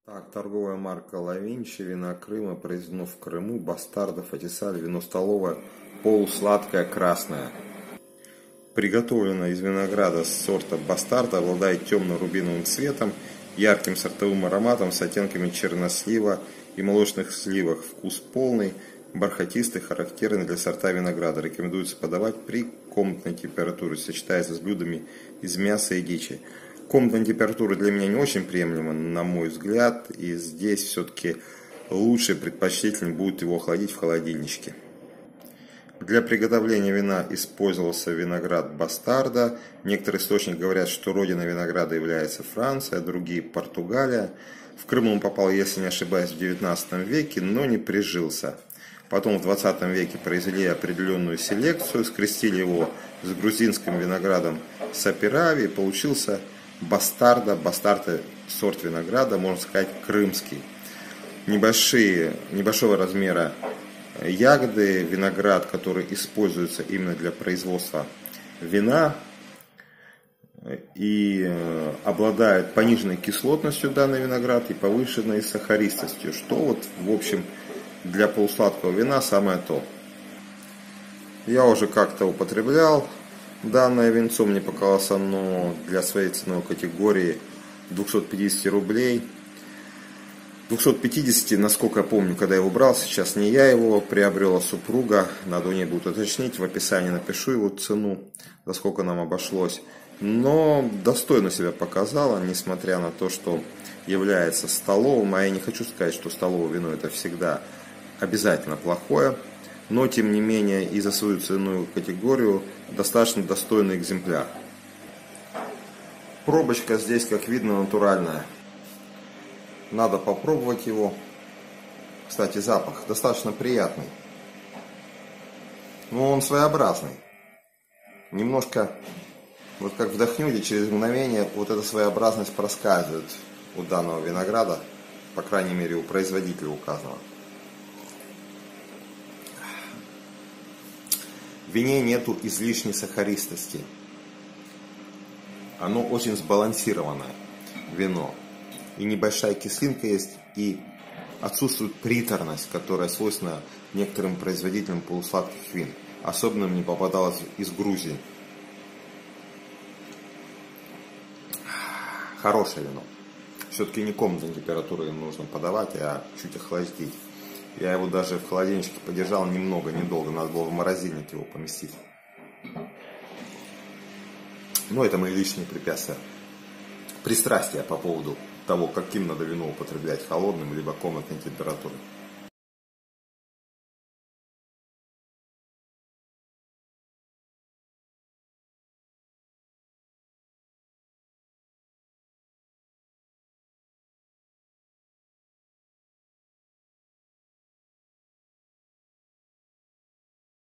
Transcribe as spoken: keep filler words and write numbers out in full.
Так, торговая марка Лавинчи, вина Крыма, произведено в Крыму, Бастардов, Атисаль, вино столовое, полусладкое, красное. Приготовлено из винограда сорта Бастарда, обладает темно-рубиновым цветом, ярким сортовым ароматом с оттенками чернослива и молочных сливок. Вкус полный, бархатистый, характерный для сорта винограда. Рекомендуется подавать при комнатной температуре, сочетается с блюдами из мяса и дичи. Комнатная температура для меня не очень приемлема, на мой взгляд, и здесь все-таки лучше, предпочтительнее будет его охладить в холодильничке. Для приготовления вина использовался виноград Бастарда. Некоторые источники говорят, что родина винограда является Франция, другие Португалия. В Крым он попал, если не ошибаюсь, в девятнадцатом веке, но не прижился. Потом в двадцатом веке произвели определенную селекцию, скрестили его с грузинским виноградом Саперави, и получился Бастарда. Бастарда сорт винограда, можно сказать, крымский. Небольшие, небольшого размера ягоды, виноград, который используется именно для производства вина и обладает пониженной кислотностью данный виноград и повышенной сахаристостью, что вот в общем для полусладкого вина самое то. Я уже как-то употреблял данное винцо, мне показалось оно для своей ценовой категории двухсот пятидесяти рублей. двухсот пятидесяти, насколько я помню, когда я его брал, сейчас не я его приобрел, а супруга. Надо у нее будет уточнить, в описании напишу его цену, за сколько нам обошлось. Но достойно себя показала, несмотря на то, что является столовым. А я не хочу сказать, что столовое вино это всегда обязательно плохое. Но, тем не менее, и за свою ценовую категорию достаточно достойный экземпляр. Пробочка здесь, как видно, натуральная. Надо попробовать его. Кстати, запах достаточно приятный. Но он своеобразный. Немножко, вот как вдохнете, через мгновение вот эта своеобразность проскальзывает у данного винограда. По крайней мере, у производителя указанного. В вине нету излишней сахаристости. Оно очень сбалансированное вино. И небольшая кислинка есть, и отсутствует приторность, которая свойственна некоторым производителям полусладких вин. Особенно мне попадалось из Грузии. Хорошее вино. Все-таки не комнатной температурой нужно подавать, а чуть охладить. Я его даже в холодильничке подержал немного, недолго. Надо было в морозильник его поместить. Но это мои личные препятствия. Пристрастия по поводу того, каким надо вино употреблять, холодным либо комнатной температурой.